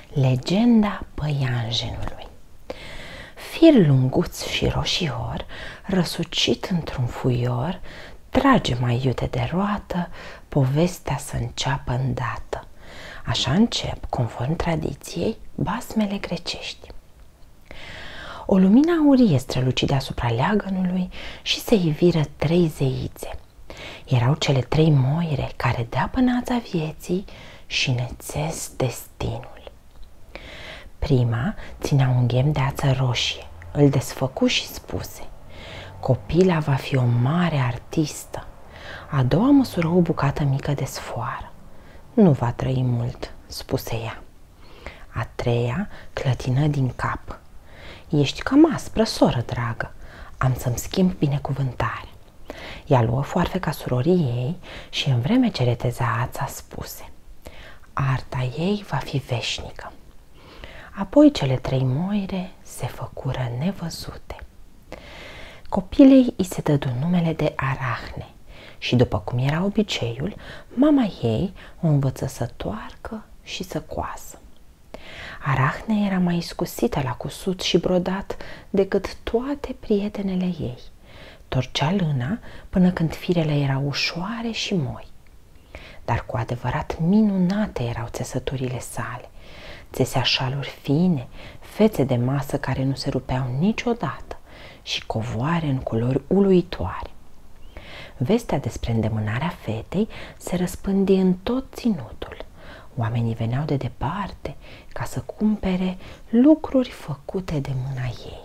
Legenda păianjenului. Fir lunguț și roșior, răsucit într-un fuior, trage mai iute de roată, povestea să înceapă îndată. Așa încep, conform tradiției, basmele grecești. O lumină aurie străluci deasupra leagănului și se iviră 3 zeițe. Erau cele 3 moire care dea pânața vieții și nețesc destinul. Prima ținea un ghem de ață roșie, îl desfăcu și spuse: copila va fi o mare artistă. A doua măsură o bucată mică de sfoară. Nu va trăi mult, spuse ea. A treia clătină din cap: ești cam aspră, soră dragă, am să-mi schimb binecuvântare. Ea luă foarfeca surorii ei și în vreme ce reteza ața spuse: arta ei va fi veșnică. Apoi cele 3 moire se făcură nevăzute. Copilei îi se dădu numele de Arahne și, după cum era obiceiul, mama ei o învăță să toarcă și să coasă. Arahne era mai iscusită la cusut și brodat decât toate prietenele ei. Torcea lâna până când firele erau ușoare și moi. Dar cu adevărat minunate erau țesăturile sale. Țesea șaluri fine, fețe de masă care nu se rupeau niciodată și covoare în culori uluitoare. Vestea despre îndemânarea fetei se răspândi în tot ținutul. Oamenii veneau de departe ca să cumpere lucruri făcute de mâna ei.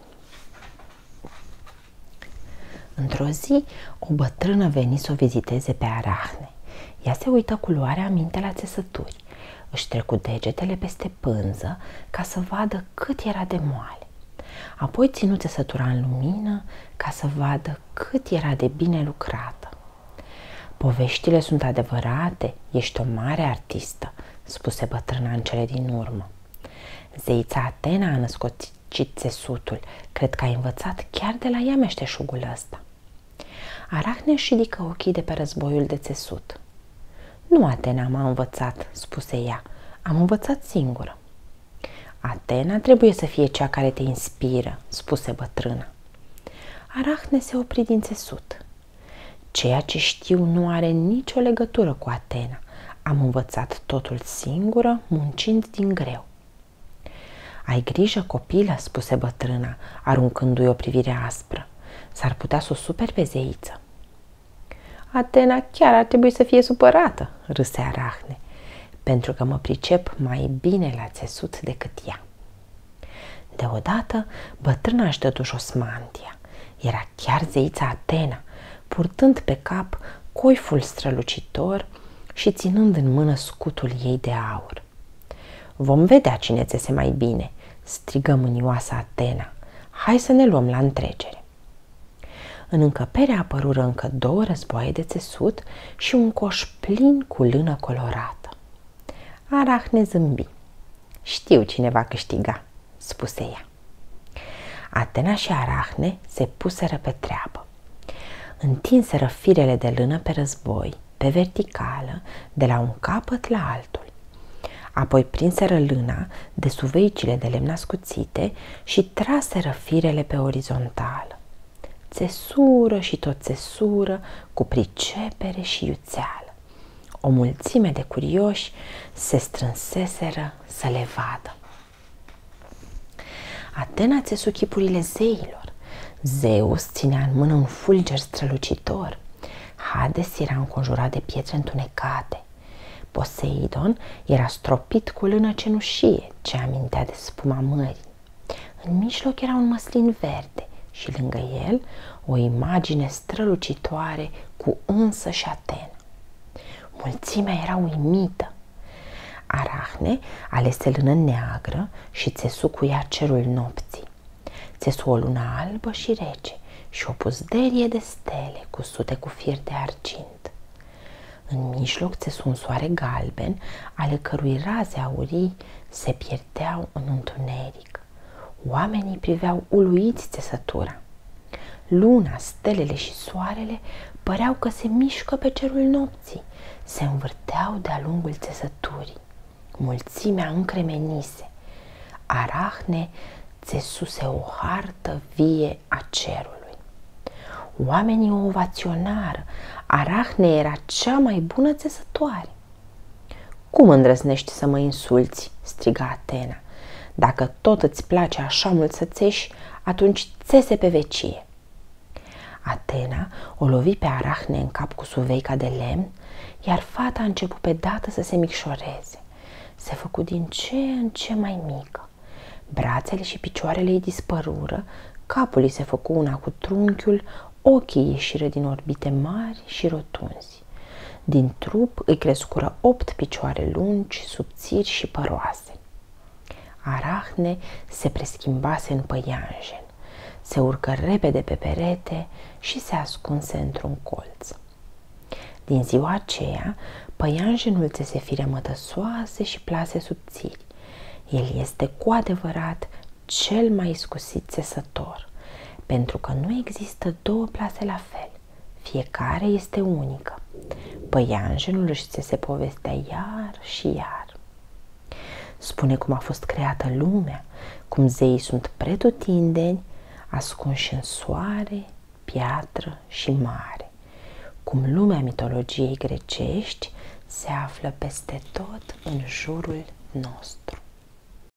Într-o zi, o bătrână veni să o viziteze pe Arahne. Ea se uită cu luare aminte la țesături. Își trecu degetele peste pânză ca să vadă cât era de moale. Apoi ținu țesătura în lumină ca să vadă cât era de bine lucrată. Poveștile sunt adevărate, ești o mare artistă, spuse bătrâna în cele din urmă. Zeița Atena a născocit țesutul, cred că ai învățat chiar de la ea meșteșugul ăsta. Arahne își ridică ochii de pe războiul de țesut. Nu Atena m-a învățat, spuse ea, am învățat singură. Atena trebuie să fie cea care te inspiră, spuse bătrâna. Arahne se opri din țesut. Ceea ce știu nu are nicio legătură cu Atena. Am învățat totul singură, muncind din greu. Ai grijă, copilă, spuse bătrâna, aruncându-i o privire aspră. S-ar putea să o superi pe zeiță. Atena chiar ar trebui să fie supărată, râse Arahne, pentru că mă pricep mai bine la țesut decât ea. Deodată, bătrâna își dădu jos mantia. Era chiar zeița Atena, purtând pe cap coiful strălucitor și ținând în mână scutul ei de aur. Vom vedea cine țese mai bine, strigă mânioasa Atena. Hai să ne luăm la întrecere. În încăpere apărură încă 2 războaie de țesut și un coș plin cu lână colorată. Arahne zâmbi. Știu cine va câștiga, spuse ea. Atena și Arahne se puseră pe treabă. Întinseră firele de lână pe război, pe verticală, de la un capăt la altul. Apoi prinseră lâna de suveicile de lemn ascuțite și traseră firele pe orizontală. Țesură și tot țesură, cu pricepere și iuțeală. O mulțime de curioși se strânseseră să le vadă. Atena țesu chipurile zeilor. Zeus ținea în mână un fulger strălucitor. Hades era înconjurat de pietre întunecate. Poseidon era stropit cu lână cenușie, ce amintea de spuma mării. În mijloc era un măslin verde și lângă el o imagine strălucitoare cu însăși Atena. Mulțimea era uimită. Arahne alese lână neagră și țesu cu ea cerul nopții. Țesu o lună albă și rece și o puzderie de stele cusute cu fir de argint. În mijloc țesu un soare galben, ale cărui raze aurii se pierdeau în întuneric. Oamenii priveau uluiți țesătura. Luna, stelele și soarele păreau că se mișcă pe cerul nopții, se învârteau de-a lungul țesăturii. Mulțimea încremenise. Arahne țesuse o hartă vie a cerului. Oamenii o ovaționară. Arahne era cea mai bună țesătoare. Cum îndrăznești să mă insulți?" striga Atena. Dacă tot îți place așa mult să țeși, atunci țese pe vecie." Atena o lovi pe Arahne în cap cu suveica de lemn, iar fata a început pe dată să se micșoreze. Se făcu din ce în ce mai mică. Brațele și picioarele ei dispărură, capul ei se făcu una cu trunchiul, ochii ieșiră din orbite mari și rotunzi. Din trup îi crescură 8 picioare lungi, subțiri și păroase. Arahne se preschimbase în păianjen, se urcă repede pe perete și se ascunse într-un colț. Din ziua aceea, păianjenul țese fire mătăsoase și plase subțiri. El este cu adevărat cel mai iscusit țesător, pentru că nu există două plase la fel, fiecare este unică. Păianjenul își țese povestea iar și iar. Spune cum a fost creată lumea, cum zeii sunt pretutindeni, ascunși în soare, piatră și mare, cum lumea mitologiei grecești se află peste tot în jurul nostru.